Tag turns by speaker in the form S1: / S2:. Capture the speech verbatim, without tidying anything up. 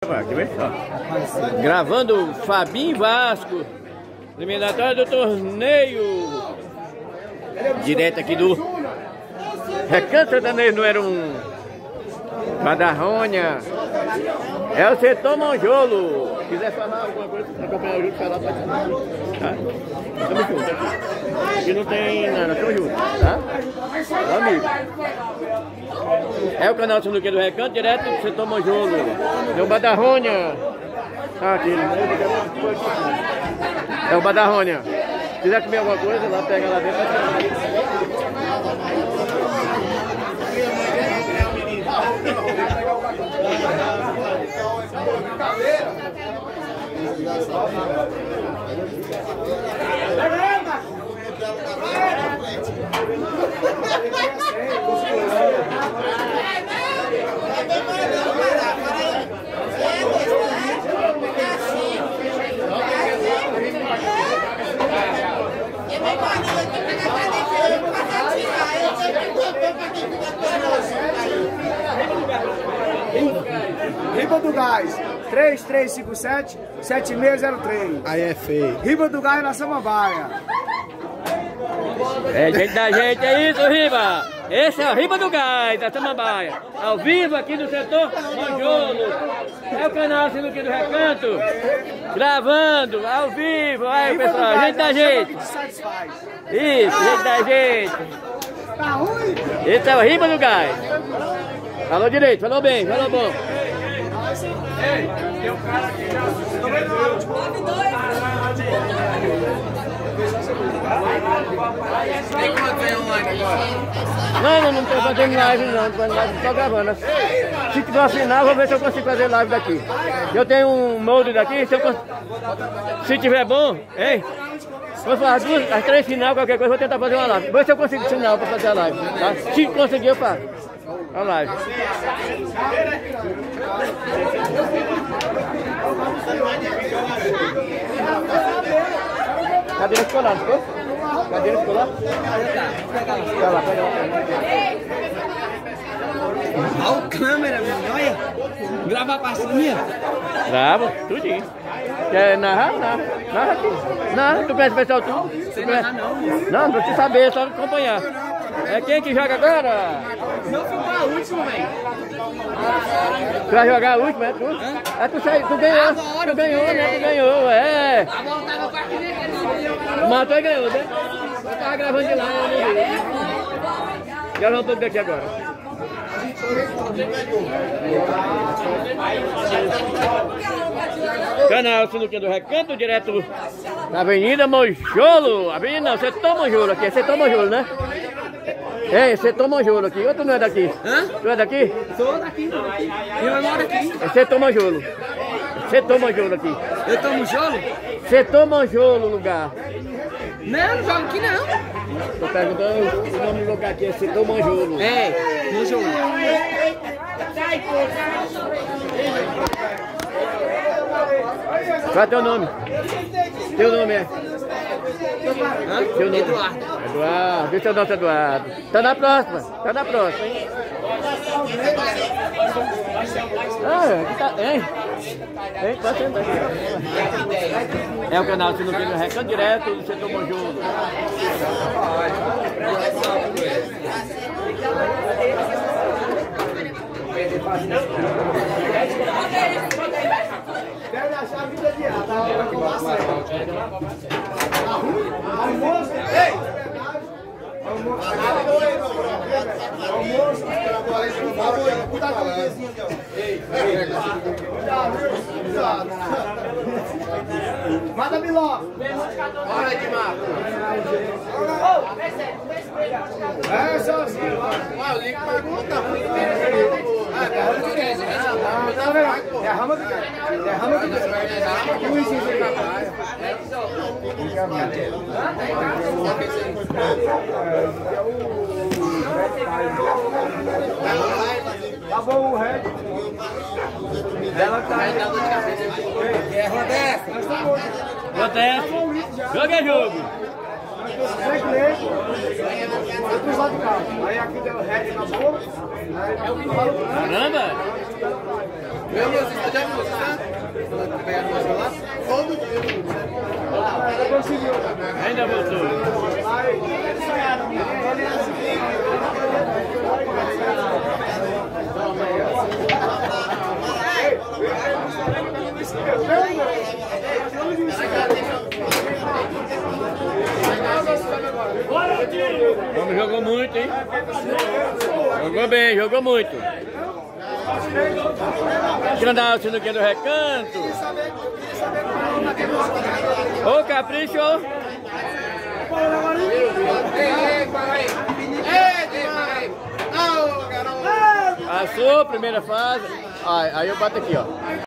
S1: Aqui, vem só. Gravando Fabinho Vasco, eliminatória do torneio, direto aqui do Recanto Sertanejo número um, Madarronha, é o setor Monjolo. Se quiser falar alguma coisa, se acompanhar junto, falar, pode falar. Tá? Estamos juntos aqui. Aqui não tem nada, estamos juntos, tá? Ó, amigo. É o canal Sinuquinha do Recanto, direto do setor Monjolo. É o Madarronha. Tá aqui. É o Madarronha. Se quiser comer alguma coisa, lá pega lá dentro.
S2: Riba do Gás, três três cinco sete, sete seis zero três.
S3: Aí é feio.
S2: Riba do Gás na Samambaia.
S1: É gente da gente, é isso, Riba! Esse é o Riba do Gás, da Samambaia. Ao vivo aqui no setor Monjolo. É o canal Sinuquinha do Recanto. Gravando, ao vivo. Aí, pessoal, gente da gente. Isso, gente da gente.
S2: Tá ruim?
S1: Esse é o Riba do Gás. Falou direito, falou bem, falou bom.
S4: Ei, tem um cara aqui já. Tem quanto tem online agora?
S1: Não, não, não tô fazendo live não, tô fazendo live, tô gravando. Se tiver uma final, vou ver se eu consigo fazer live daqui. Eu tenho um molde daqui, se, eu cons... se tiver bom, hein? Vou fazer as, duas, as três final, qualquer coisa, vou tentar fazer uma live. Vou ver se eu consigo sinal para fazer a live, tá? Se conseguir, eu faço a live. Cadeira escolar, ficou? Cadeira escolar? Pega lá, pega lá.
S3: Olha o câmera, menino, olha. Grava a parte minha.
S1: Grava, tudinho. Quer narrar? Narra. Narra aqui. Narra, tu conhece o pessoal tudo?
S3: Sem narrar não.
S1: Não, não precisa saber, é só acompanhar. É quem que joga agora?
S3: Não ficou a última, velho.
S1: Tu vai jogar a última, é tu? É tu, sai, tu ganhou, tu ganhou, né? Tu ganhou, é.
S3: A bola tava com a caneta.
S1: Matou e ganhou, né? Eu tava gravando de lá, eu não vi. Gravar um pouco daqui agora. Canal Sinuquinha do Recanto, direto da Avenida Monjolo. Avenida não, setor Monjolo aqui, é setor Monjolo, né? É, setor Monjolo aqui. Ou tu não é daqui?
S3: Hã?
S1: Tu é daqui?
S3: Sou daqui. Eu moro aqui.
S1: É setor Monjolo. Setor Monjolo aqui.
S3: Eu tô no Jolo?
S1: Setor Monjolo, lugar.
S3: Não, não jogo aqui não.
S1: Tô perguntando o nome do lugar aqui, é setor Monjolo.
S3: É, no Jolo.
S1: Qual é teu nome? Teu nome é?
S3: Hã?
S1: Teu nome?
S3: Eduardo.
S1: Eduardo, deixa eu nosso Eduardo. Tá na próxima, tá na próxima, hein? Ah, aqui tá, hein? Hein, tá sendo aqui. É o canal Sinuquinha do Recanto, direto do setor Monjolo.
S2: Deve achar a vida de ar, tá? Almoço, ei! Almoço, almoço, cuidado com o vizinho aqui, ó. Ei, mata Biló!
S4: Bora de mato.
S2: É, sozinho.
S4: Ah, o Lico pergunta. Ah,
S2: derrama que quer. Derrama que quer. O vizinho vem na praia. Tá bom o Red. Ela tá aí.
S4: É, Rodessa.
S1: Acontece. Jogo é jogo.
S2: Aí aqui deu Red na boca.
S1: Caramba! Meu Deus, você já viu, tá? Pegar a música lá? Todo dia. Ainda voltou. O homem jogou muito, hein? Jogou bem, jogou muito. Grandal, você não quer do recanto? Ô, capricho! Passou, primeira fase. Aí, aí eu bato aqui, ó.